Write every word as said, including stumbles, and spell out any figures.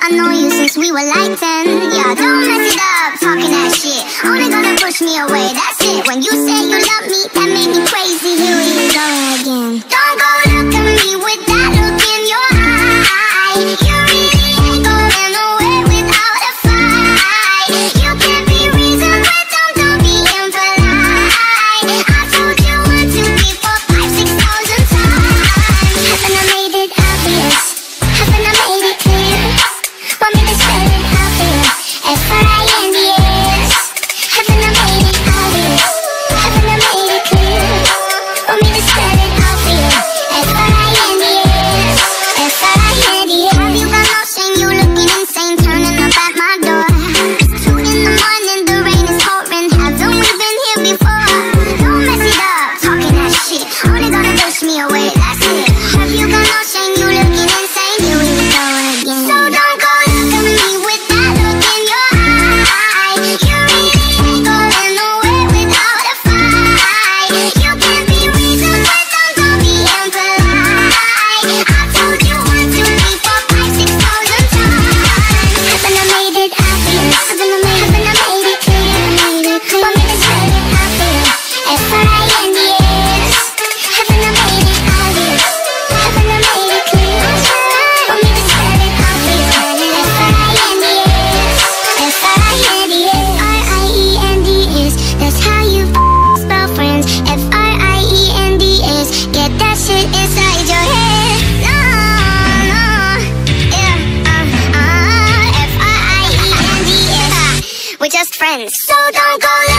I know you since we were like ten. Yeah, don't mess it up, talking that shit. Only gonna push me away, that's it. When you say you love me, that made me crazy. Here we go again. Don't go look at me with that look in your eye. You really ain't going nowhere without a fight. You can't be reasoned with, don't, don't be impolite. I told you one, two, three, four, five, six thousand times. Haven't I made it obvious? Haven't I made it clear? Want me to spell it out there? F R I N D S. Haven't I made it obvious? Haven't I made it clear? Want me to spell it out there? F R I N D S. F R I N D S. Have you got no shame? You looking insane, turning up at my door. Two in the morning, the rain is pouring. Haven't we been here before? Don't mess it up, talking that shit. Only gonna push me away, that's it. Have you got no shame? You looking insane. Here we go again. So don't go look at me with that look in your eye. You really ain't going nowhere without a fight. You can't be reasoned with, don't, don't be impolite. I told you one, two, three, four, five, six thousand times. Haven't I made it obvious? Haven't I made, haven't I made it clear? Made it clear. Want me to spell it out there? F R I N D S. Haven't I made it obvious? Haven't I made it clear? Want me to spell it out there? F R I N D S. F R I N D S. R I E N D S. That's how you spell friends. F R I E N D S. Get that shit inside your head. No, no, yeah, uh, uh, F R I E N D S. We're just friends, so don't go.